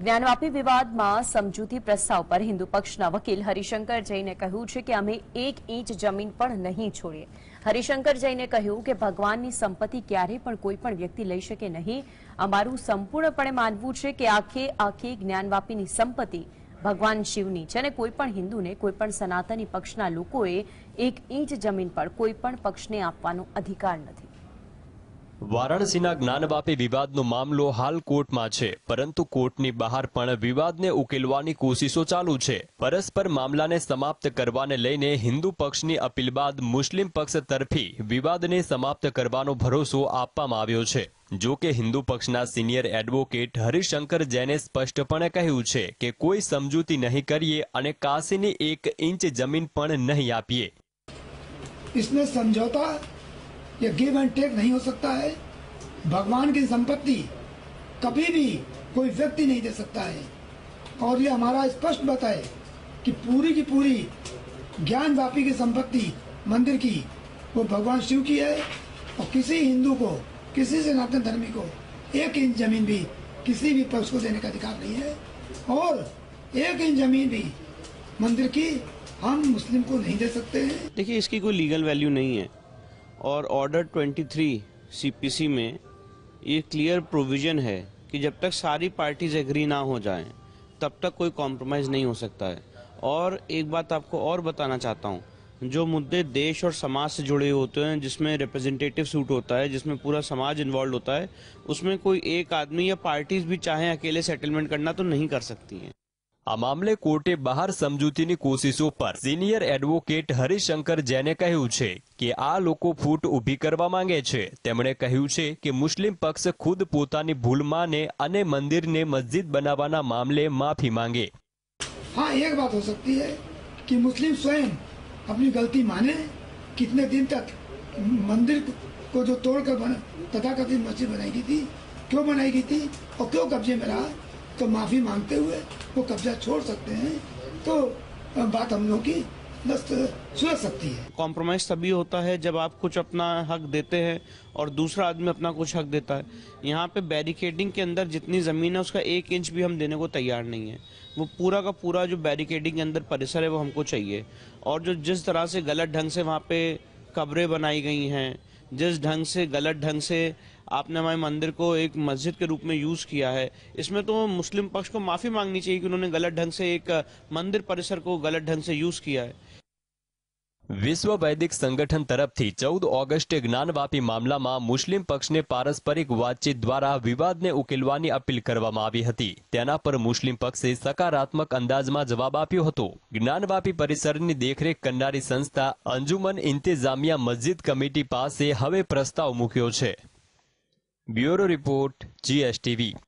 જ્ઞાનવાપી વિવાદમાં સમજૂતી પ્રસ્તાવ પર હિન્દુ પક્ષના વકીલ હરિશંકર જૈને કહ્યું છે કે અમે 1 ઇંચ જમીન પણ નહીં છોડીએ। હરિશંકર જૈને કહ્યું કે ભગવાનની સંપત્તિ ક્યારેય પણ કોઈ પણ વ્યક્તિ લઈ શકે નહીં। અમારું સંપૂર્ણપણે માનવું છે કે આખી જ્ઞાનવાપીની સંપત્તિ ભગવાન શિવની છે અને કોઈ પણ હિન્દુને કોઈ પણ સનાતની પક્ષના લોકોએ 1 ઇંચ જમીન પર કોઈ પણ પક્ષને આપવાનો અધિકાર નથી। વારાણસીના જ્ઞાનવાપી વિવાદનો મામલો હાલ કોર્ટમાં છે, પરંતુ કોર્ટની બહાર પણ વિવાદને ઉકેલવાની કોશિશો ચાલુ છે। પરસ્પર મામલાને સમાપ્ત કરવાને લઈને હિન્દુ પક્ષની અપીલ બાદ મુસ્લિમ પક્ષ તરફી વિવાદને સમાપ્ત કરવાનો ભરોસો આપવામાં આવ્યો છે। જો કે હિન્દુ પક્ષના સિનિયર એડવોકેટ હરિશંકર જૈને સ્પષ્ટપણે કહ્યું છે કે કોઈ સમજૂતી નહીં કરીએ અને કાશીની 1 ઇંચ જમીન પણ નહીં આપીએ। इसमें समझौता या गिव एंड टेक नहीं हो सकता है। भगवान की संपत्ति कभी भी कोई व्यक्ति नहीं दे सकता है और ये हमारा स्पष्ट बात है कि पूरी की पूरी ज्ञानवापी की संपत्ति मंदिर की वो भगवान शिव की है और किसी हिंदू को, किसी सनातन धर्मी को 1 इंच जमीन भी किसी भी पक्ष को देने का अधिकार नहीं है और 1 इंच जमीन भी मंदिर की हम मुस्लिम को नहीं दे सकते हैं। देखिए, इसकी कोई लीगल वैल्यू नहीं है और ऑर्डर 23 सीपीसी में ये क्लियर प्रोविजन है कि जब तक सारी पार्टीज एग्री ना हो जाएं तब तक कोई कॉम्प्रोमाइज़ नहीं हो सकता है। और एक बात आपको और बताना चाहता हूँ, जो मुद्दे देश और समाज से जुड़े होते हैं, जिसमें रिप्रेजेंटेटिव सूट होता है, जिसमें पूरा समाज इन्वॉल्व होता है, उसमें कोई एक आदमी या पार्टीज भी चाहे अकेले सेटलमेंट करना तो नहीं कर सकती हैं। आ मामले कोर्टे बहार समझूतीनी कोशिशों पर सीनियर एडवोकेट हरिशंकर जैने કહ્યું છે કે આ લોકો ફૂટ ઊભી કરવા માંગે છે। તેમણે કહ્યું છે કે મુસ્લિમ પક્ષ ખુદ પોતાની ભૂલ માને અને મંદિરને મસ્જિદ બનાવવાના મામલે માફી માંગે। हाँ, एक बात हो सकती है कि मुस्लिम स्वयं अपनी गलती माने। कितने दिन तक मंदिर को जो तोड़कर तथाकथित मस्जिद बनाई गई थी, क्यों बनाई गई थी और क्यों कब्जे में रहा, तो माफी मांगते हुए वो कब्जा छोड़ सकते हैं, तो बात हम लोग की सुलझ सकती है। कॉम्प्रोमाइज तभी होता है जब आप कुछ अपना हक देते हैं और दूसरा आदमी अपना कुछ हक देता है। यहाँ पे बैरिकेडिंग के अंदर जितनी जमीन है उसका 1 इंच भी हम देने को तैयार नहीं है। वो पूरा का पूरा जो बैरिकेडिंग के अंदर परिसर है वो हमको चाहिए। और जो जिस तरह से गलत ढंग से वहाँ पे कब्रें बनाई गई हैं, जिस ढंग से गलत ढंग से आपने हमारे मंदिर को एक मस्जिद के रूप में यूज किया है, इसमें तो मुस्लिम पक्ष को माफी मांगनी चाहिए कि उन्होंने गलत ढंग से एक मंदिर परिसर को गलत ढंग से यूज किया है। विश्व वैदिक संगठन तरफथी 14 ऑगस्टे ज्ञानवापी मामलामां मुस्लिम पक्षने पारस्परिक वातचीत द्वारा विवादने उकेलवानी अपील करवामां आवी हती। तेना पर मुस्लिम पक्षे सकारात्मक अंदाजमां जवाब आप्यो हतो। ज्ञानवापी परिसरनी देखरेख करनारी संस्था अंजुमन इंतेजामिया मस्जिद कमिटी पासे हवे प्रस्ताव मूक्यो छे। Bureau report GSTV।